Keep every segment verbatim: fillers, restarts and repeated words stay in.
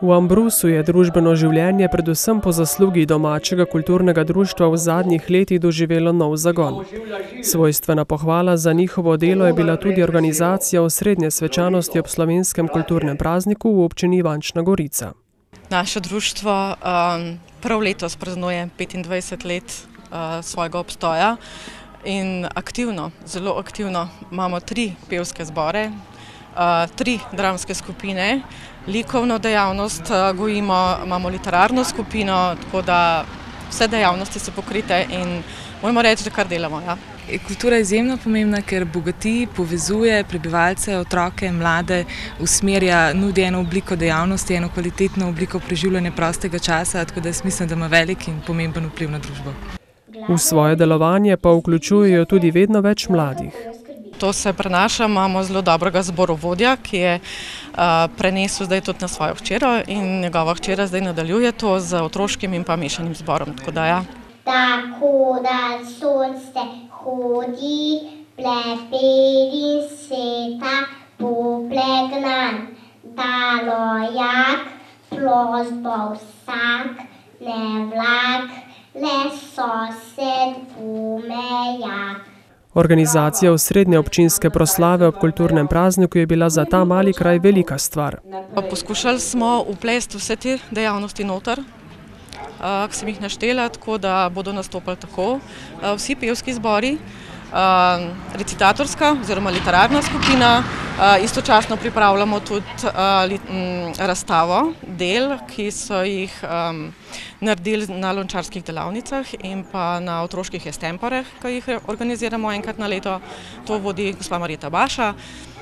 V Ambrusu je družbeno življenje predvsem po zaslugi domačega kulturnega društva v zadnjih letih doživelo nov zagon. Svojstvena pohvala za njihovo delo je bila tudi organizacija osrednje svečanosti ob slovenskem kulturnem prazniku v občini Ivančna Gorica. Naše društvo um, prav letos praznuje petindvajset let uh, svojega obstoja in aktivno, zelo aktivno imamo tri pevske zbore, uh, tri dramske skupine, likovno dejavnost uh, gojimo, imamo literarno skupino, tako da vse dejavnosti so pokrite in moramo reči, da kar delamo. Ja. Kultura je izjemno pomembna, ker bogati, povezuje prebivalce, otroke, mlade, usmerja, nudi eno obliko dejavnosti, eno kvalitetno obliko preživljanja prostega časa, tako da jaz mislim, da ima velik in pomemben vpliv na družbo. V svoje delovanje pa vključujejo tudi vedno več mladih. To se prenaša, imamo zelo dobrega zborovodja, ki je uh, prenesel zdaj tudi na svojo hčero in njegova hčera zdaj nadaljuje to z otroškim in pa mešanim zborom. Tako da, ja. Tako da sonce hodi, pleperi sveta poplegnan, dalojak, plosbo vsak, ne vlak, le sosed umejak. Organizacija osrednje občinske proslave ob kulturnem prazniku je bila za ta mali kraj velika stvar. Poskušali smo vplesti vse te dejavnosti noter, ki sem jih naštela, tako da bodo nastopali tako vsi pevski zbori, recitatorska oziroma literarna skupina, istočasno pripravljamo tudi razstavo del, ki so jih naredili na lončarskih delavnicah in pa na otroških estemporeh, ki jih organiziramo enkrat na leto. To vodi gospa Marjeta Baša.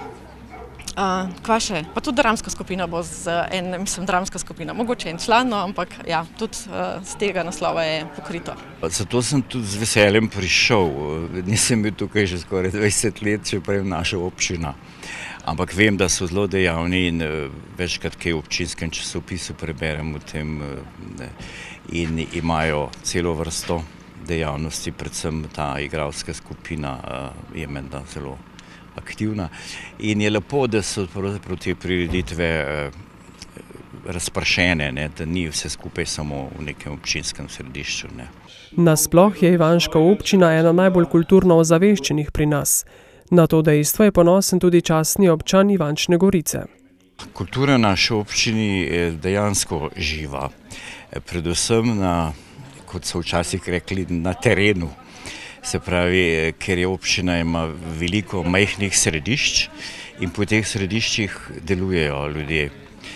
Uh, kva še? Pa tudi dramska skupina bo z en, mislim, dramska skupina, mogoče en član, no, ampak ja, tudi uh, z tega naslova je pokrito. Zato sem tudi z veseljem prišel. Nisem bil tukaj že skoraj dvajset let, čeprav je naša občina. Ampak vem, da so zelo dejavni in uh, večkrat kaj v občinskem časopisu preberem o tem uh, in imajo celo vrsto dejavnosti, predvsem ta igralska skupina uh, je menda zelo aktivna in je lepo, da so pravzaprav te prireditve eh, razpršene, ne, da ni vse skupaj samo v nekem občinskem središču. Ne. Nasploh je Ivanška občina ena najbolj kulturno ozaveščenih pri nas. Na to dejstvo je ponosen tudi častni občan Ivančne Gorice. Kultura v naši občini je dejansko živa, predvsem na, kot so včasih rekli, na terenu. Se pravi, ker je občina ima veliko majhnih središč in po teh središčih delujejo ljudje,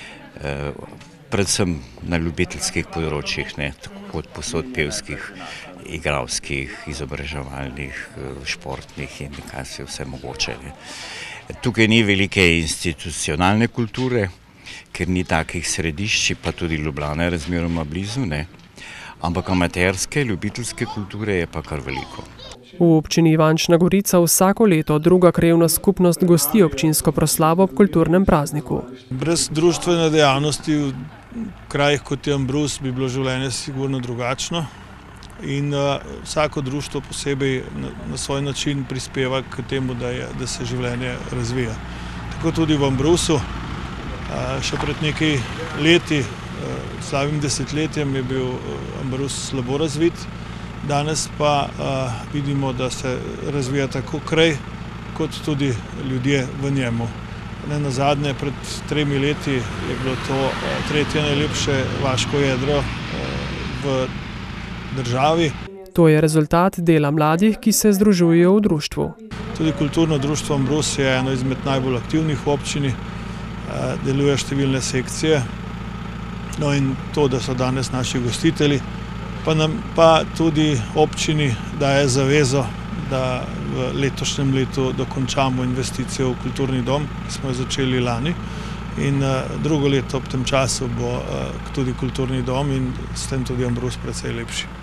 predvsem na ljubiteljskih področjih, ne, kot posod pevskih, igralskih, izobraževalnih, športnih in kaj se vse mogoče. Ne. Tukaj ni velike institucionalne kulture, ker ni takih središč, pa tudi Ljubljana je razmeroma blizu, ne. Ampak amaterske, ljubiteljske kulture je pa kar veliko. V občini Ivančna Gorica vsako leto druga krajevna skupnost gosti občinsko proslavo ob kulturnem prazniku. Brez društvene dejavnosti v krajih kot je Ambrus bi bilo življenje sigurno drugačno in uh, vsako društvo posebej na, na svoj način prispeva k temu, da, je, da se življenje razvija. Tako tudi v Ambrusu, uh, še pred nekaj leti, slavim desetletjem je bil Ambrus slabo razvit, danes pa uh, vidimo, da se razvija tako kraj, kot tudi ljudje v njemu. Ne nazadnje, pred tremi leti je bilo to uh, tretje najlepše vaško jedro uh, v državi. To je rezultat dela mladih, ki se združujejo v društvu. Tudi kulturno društvo Ambrus je eno izmed najbolj aktivnih v občini, uh, deluje številne sekcije. No in to, da so danes naši gostitelji, pa nam pa tudi občini daje zavezo, da v letošnjem letu dokončamo investicijo v kulturni dom, ki smo jo začeli lani. In drugo leto ob tem času bo tudi kulturni dom in s tem tudi Ambrus precej lepši.